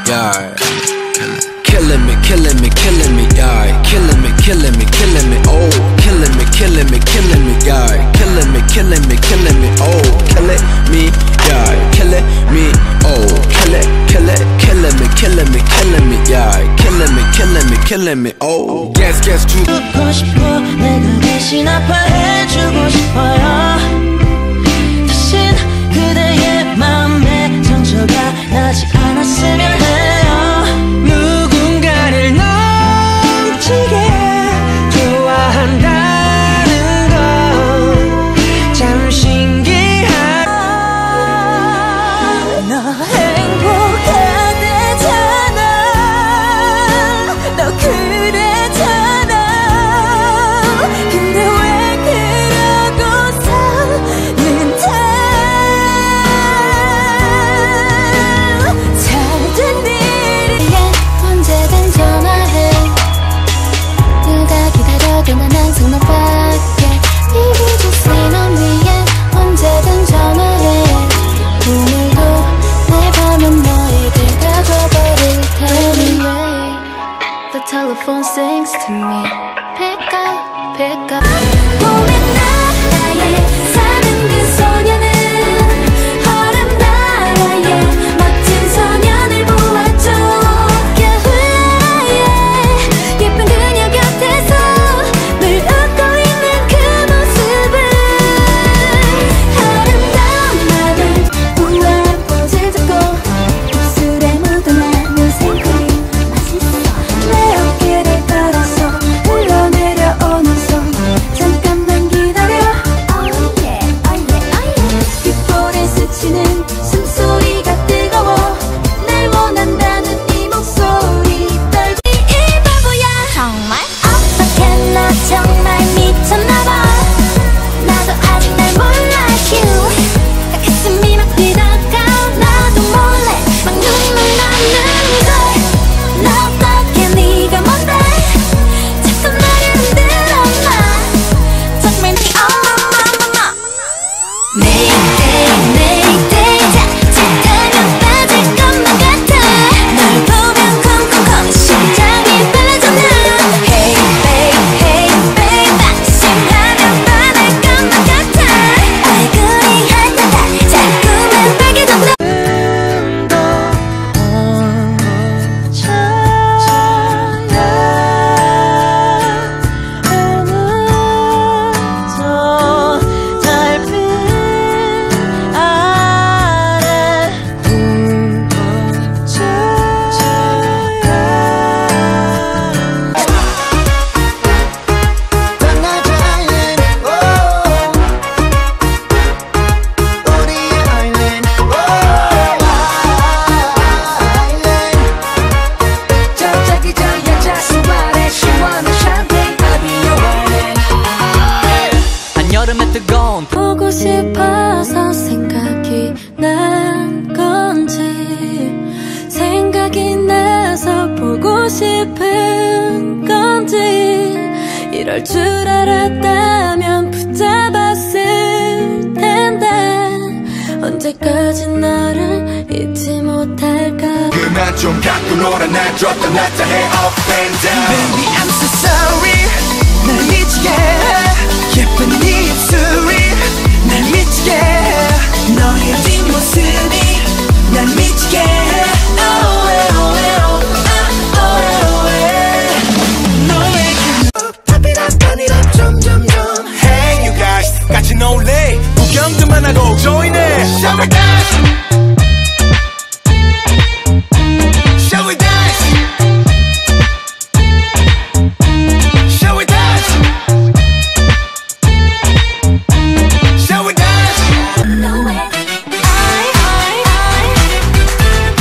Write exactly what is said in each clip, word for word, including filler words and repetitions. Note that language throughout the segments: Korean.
yeah. Killing me, killing me, killing me, yeah. Killing me, killing me, killing me, oh. Killing me, killing me, killing me, yeah. Killing me, killing me, killing me, oh. Killing me, yeah. Killing me, oh. Kill it, kill it, killing me, killing me, killing me, yeah. Killing me, killing me, killing me, oh. Yes, yes, true. 듣고 싶어 내가 대신 아파해주고 싶어요. 대신 그대의 마음에 상처가 나지 않았으면 해요. 누군가를 넘치게 좋아한다는 건 참 신기한. 너 행복하대잖아. 너 그래잖아. 근데 왜 그러고 사는데. 잘된 일이야. 언제든 전화해. 누가 기다려도 난 항상 너밖에. Baby just lean on me yeah. 언제든 전화해. 오늘도 날 보면 너에게 가져버릴 테니. Anyway, the telephone sings to me. Pick up, pick up. 봄의 나라에 사는 그 소녀는 허름 나라에 멋진 소년을 보았죠. 겨울에 예쁜 그녀 곁에서 늘 웃고 있는 그 모습은 아름다운 맘을 우아한 포즈 잡고 입술에 묻어나는 생크림 맛있어. 내 어깨를 따라서 흘러내려오는 손 잠깐만 기다려. Oh yeah, oh yeah, oh yeah. 귓볼에 스치는 숨소리가 뜨거워. 날 원한다는 이 목소리 떨고 이 바보야. 정말? 어떻게 나 정말 미쳤나봐. 나도 아직 날 몰라 you. 다 가슴이 막 뛰다가 나도 몰래 막 눈물 나는걸. 나 어떻게 네가 뭔데 자꾸 나를 흔들어놔. 정말 네 어머머머머. 매일 매일 매일 짜증나면 빠질 것만 같아. 널 보면 쿵쿵쿵 심장이 빨라져나. Hey babe, hey babe. 심하면 반할 것만 같아. 얼굴이 하얗다 자꾸만 빨개졌나. 한여름의 뜨거운 보고 싶어서 생각이 난 건지 생각이 나서 보고 싶은 건지 이럴 줄 알았다면 붙잡았을 텐데 언제까지 너를 잊지 못할까. 그만 좀 갖고 놀아. 날 줬던 나타 해 up and down. Baby I'm so sorry. 날 미치게 해. 예쁜 네 입술이 날 미치게 해. 너의 뒷모습이 날 미치게 해. Oh, oh, oh, oh, oh, oh. 너의 탑이랍 점점점. Hey you guys 같이 놀래. 구경만 하고 join it. Shall we dance? Shall we dance? Shall we dance? Shall we dance? No way. I, I, I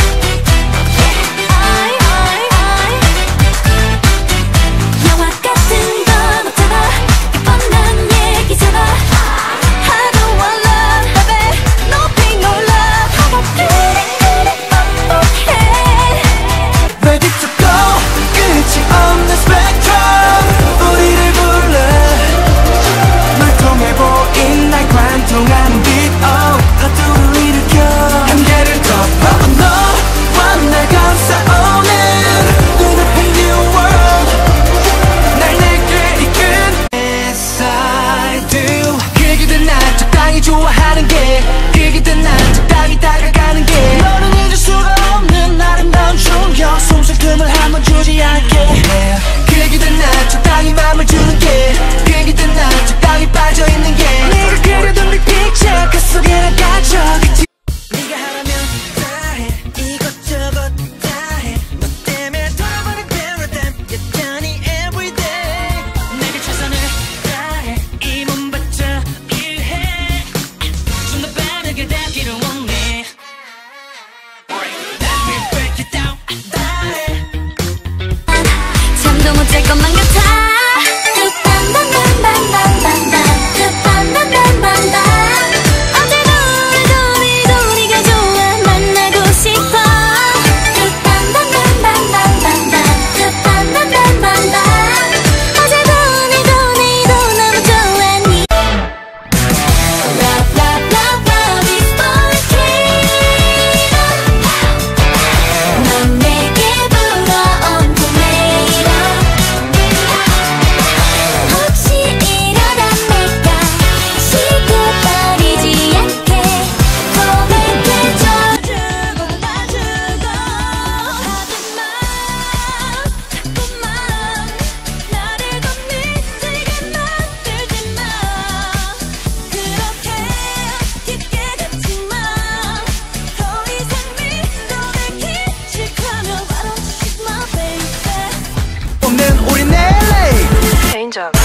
change up.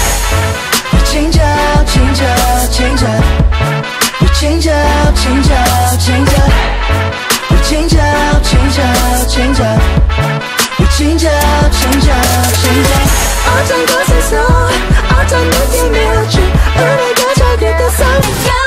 We change up, change up, change up. We change up, change up, change up. We change up, change up, change up. We change up, change up, change up. 어떤 곳에서 어떤 느낌일지 우리가 저길 때 싸우고.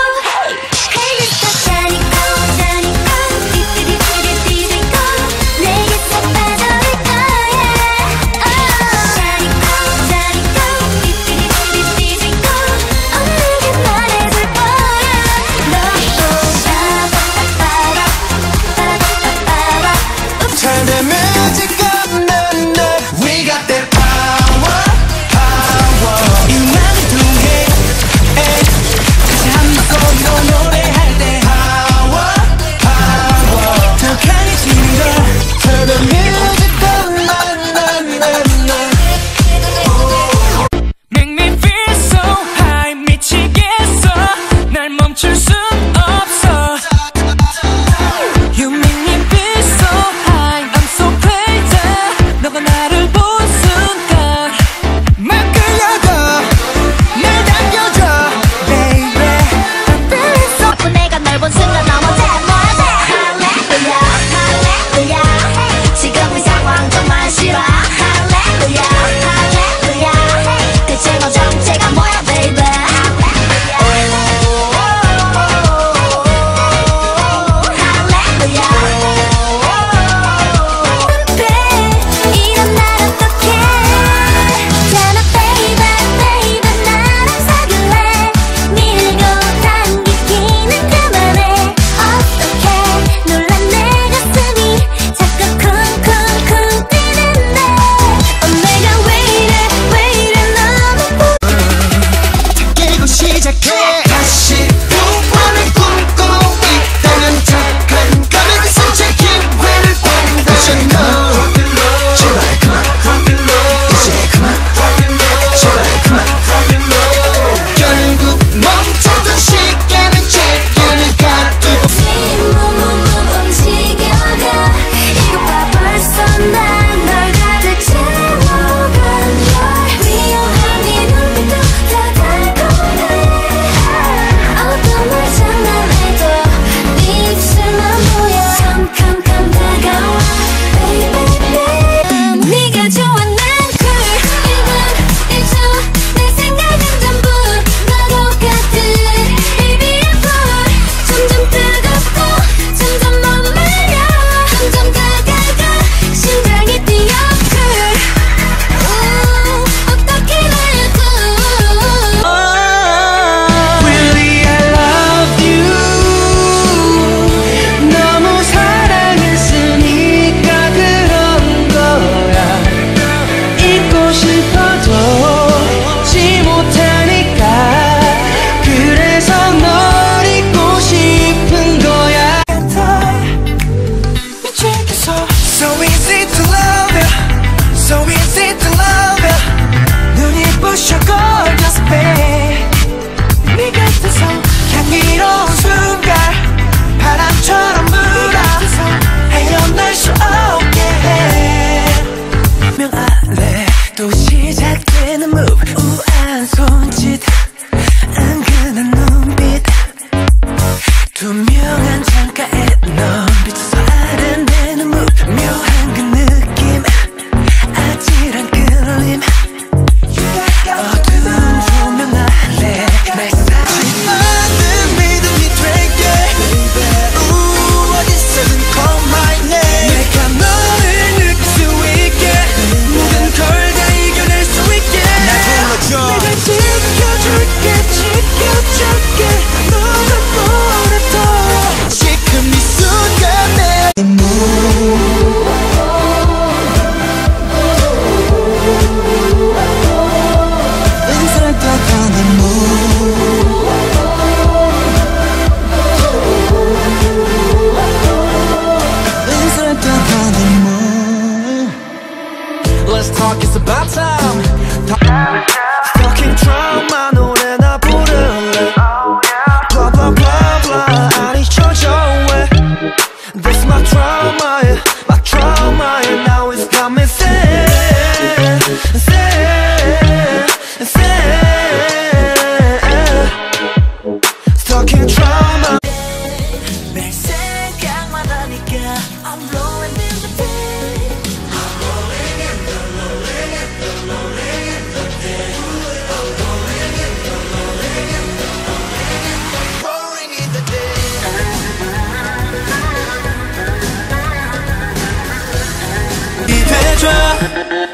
Say, say, say.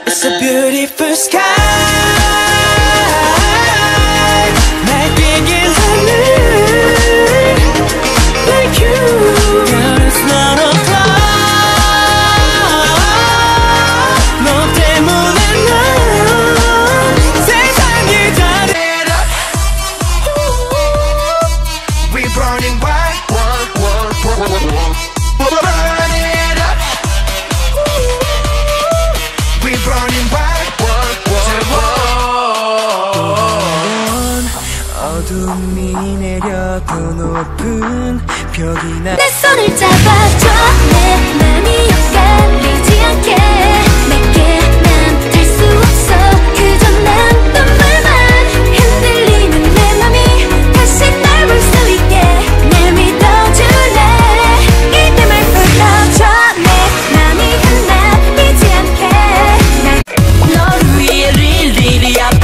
It's a beautiful sky. 날뛰긴 하늘 like you. Girl, it's not a cloud. 너 때문에 난 세상이 다르다. We burning bright, burn it up. We burning bright, 어둠이 내려도 높은 벽이 나. 내 손을 잡아줘. 내 맘이 엇갈리지 않게 내게 난 될 수 없어. 그저 난 너만만 흔들리는 내 맘이 다시 날 볼 수 있게 날 믿어줄래. 이름을 불러줘. 내 맘이 하나 비지 않게 날 너를 위해 릴리리 아파.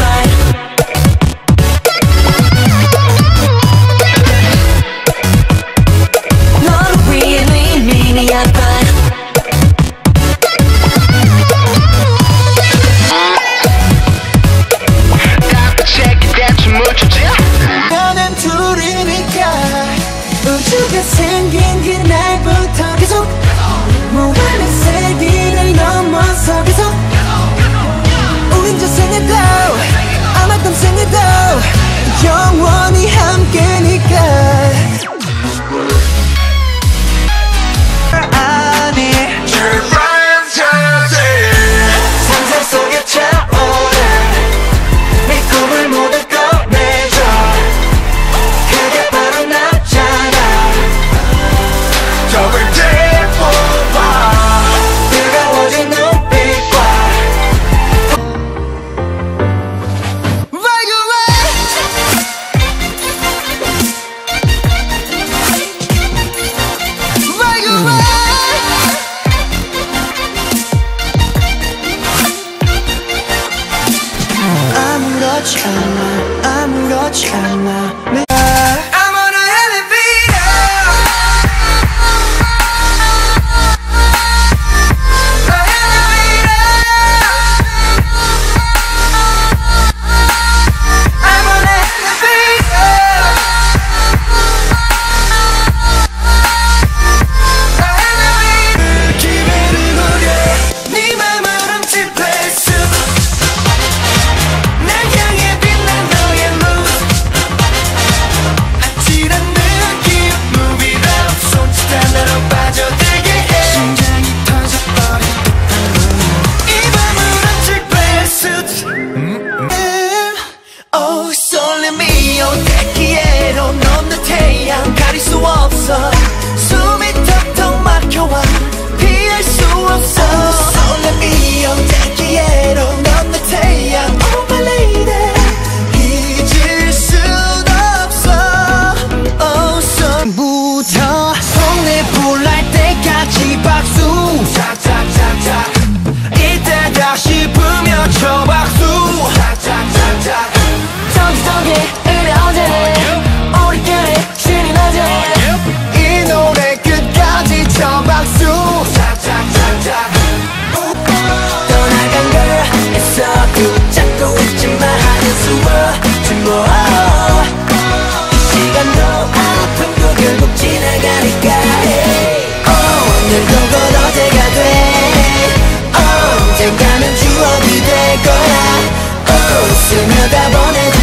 너는 둘이니까 우주가 생긴 그날부터 계속 무한한 세기를 넘어서 계속 우린 저 생에도 아마 떤 생에도 영원히 함께니까. 상상 속에 차오른 네 꿈을 모두 꺼내줘. 그게 바로 나잖아. 적을 대포봐. 뜨거워진 눈빛과 Right away. Right away. 아무렇지 않아 아무렇지 않아. I'm on an elevator. An elevator. I'm on an elevator. An elevator. 기회를 노려 네 맘을 훔칠 place. 날 향해 빛난 너의 mood. 아찔한 느낌 Move it up. 손짓 하나로 빠져들게 해. 심장이 터져버린 듯한 이 밤을 훔칠 pursuit. Oh 설렘이 오대기에로 넘는 태양 가릴 수 없어. 숨이 턱턱 막혀와 피할 수 없어. 설렘이 오대기에로 넘는 태양 Oh my lady 잊을 순 없어. Oh 손부터 손에 불날 때까지 박수 착착착착. 이때 다시 불며 쳐 박수 착착착착. 저기저기 이래 어제래 우리끼리 신이 나지. 이 노래 끝까지 쳐 박수 착착착착. 떠나간 girl 애써 붙잡고 있지만 하는 수업 주모. 이 시간도 아픔도 결국 지나가니까 hey. Oh, 늘 두고 어제가 돼. 언젠가는 추억이 될 거야. Oh, 스며가 보내줘.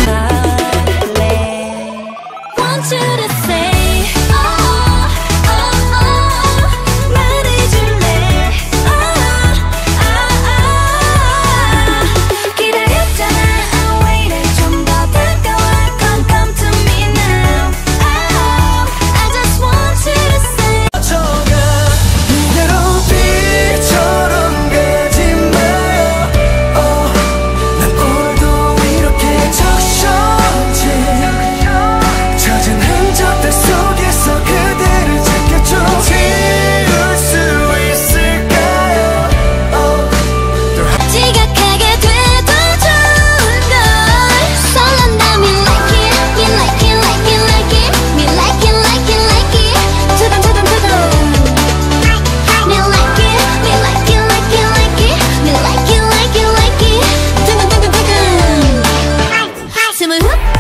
Want you to say oh oh oh 말해줄래. Oh oh oh 기다렸잖아. I waited 좀 더 다가와. Come come to me now. Oh I just want you to say. 저가 이대로 빛처럼 가지 마요. Oh, 난 오늘도 이렇게 적 춤을 훅